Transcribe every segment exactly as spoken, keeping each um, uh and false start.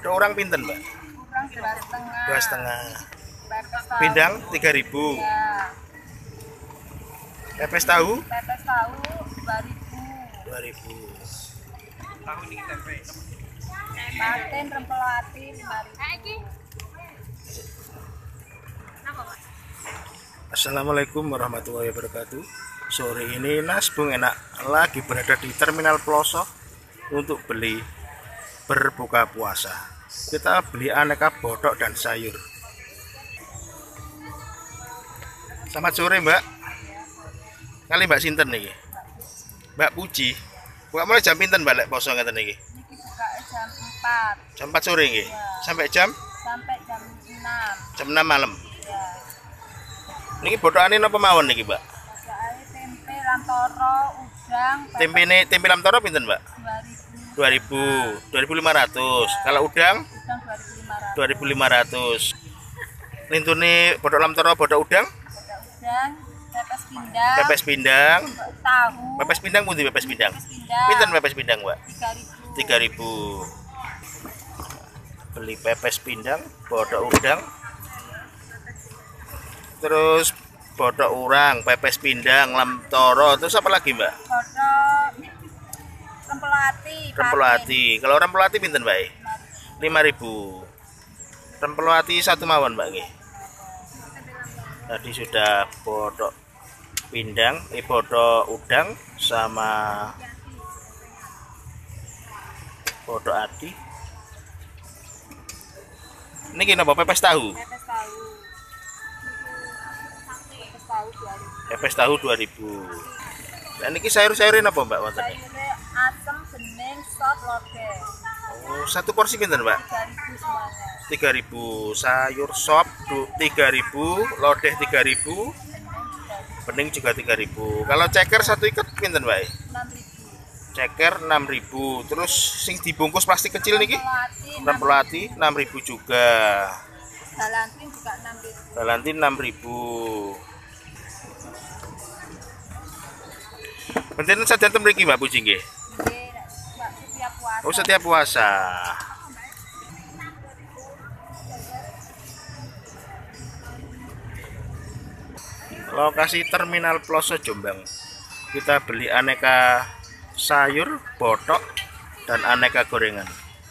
Bodoh orang pinten, Mbak? Kurang dua setengah. Dua setengah. Pepes tahu. Pindang tiga ribu. Ya. Pepes tahu? Pepes tahu dua ribu. Dua ribu. Tahu ini tempe. Paten rempel ati lima ribu. Assalamualaikum warahmatullahi wabarakatuh. Sore ini Nasbung enak lagi berada di Terminal Ploso untuk beli berbuka puasa. Kita beli aneka botok dan sayur. Selamat sore, Mbak. Kali Mbak sinten nih? Mbak Puji. Buka mulai jam pinten Mbak lek poso ngeten niki? Niki buka jam empat. Jam empat sore nggih. Ya. Sampai jam Sampai jam enam. jam enam malam. Ya. Niki bodokane napa mawon niki, Mbak? Ada tempe lantoro, udang. Tempe ini tempe lam toro pinten, Mbak? dua ribu. dua ribu, dua ribu lima ratus. Ya. Kalau udang Udang dua ribu lima ratus. Lintune bodok lam toro, bodok udang? Ada udang, pepes pindang. Pepes pindang. Tahu. Pepes pindang pundi pepes pindang? Pepes pindang. Pinten pepes pindang, Mbak? tiga ribu. tiga ribu. Beli pepes pindang, bodok udang. Terus bodok urang, pepes pindang, lam toro. Terus apa lagi, Mbak? Kodok rempel ati. Rempel ati. Kalau rempel ati pinten, Mbak? lima ribu. Rempel ati satu mawon, Mbak nggih. Tadi sudah bodok pindang, eh bodok udang sama bodok ati. Ini gini apa? Pepes tahu. Pepes tahu. Pepes tahu dua ribu. Pepes tahu dua ribu. Dan ini sayur-sayurin apa, Mbak? Wonten iki? Sayurnya asem, bening, sop, lodeh. Oh, satu porsi pinten, Mbak? tiga ribu semuanya. tiga ribu. Sayur sop tiga ribu, lodeh tiga ribu, bening juga tiga ribu. Kalau ceker satu ikat pinten, Mbak? enam ribu. Ceker enam ribu. Terus sing dibungkus plastik kecil niki? Rempel ati enam ribu juga. Galantin juga enam ribu. Galantin enam ribu. Benten saja ten mriki, Mbak Puji nggih. Nggih, Mbak, setiap puasa. Oh, setiap puasa. Lokasi Terminal Ploso Jombang. Kita beli aneka sayur, botok, dan aneka gorengan.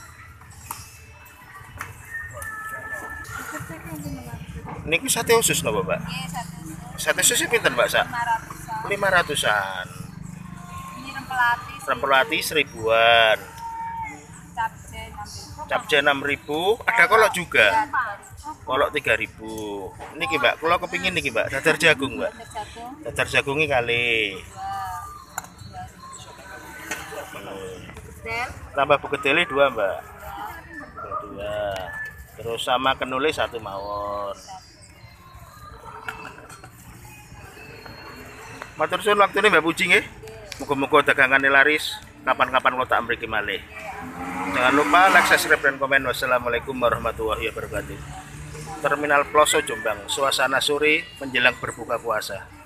Niki sate usus napa, Mbak? Nggih, Sate satu usus pinten, Mbak, sak? lima ratusan. lima ratusan. Ini rempel ati. Rempel ati seribuan. Capce enam ribu. Capce enam ribu. Ada kolok juga. Ya, dua ribu. Kolok tiga ribu. Niki, Mbak, kalau kepingin niki, Mbak, dadar jagung, Mbak. Ada jagung. Dadar jagungnya kali. Del. Tambah begedele dua, Mbak. Dua. Terus sama kenule satu mawon. Matur suwun waktune Mbak Puji nggih. Muga-muga dagangane laris. Kapan-kapan kula tak mriki malih. Jangan lupa like, subscribe, dan komen. Wassalamualaikum warahmatullahi wabarakatuh. Terminal Ploso Jombang, suasana sore menjelang berbuka puasa.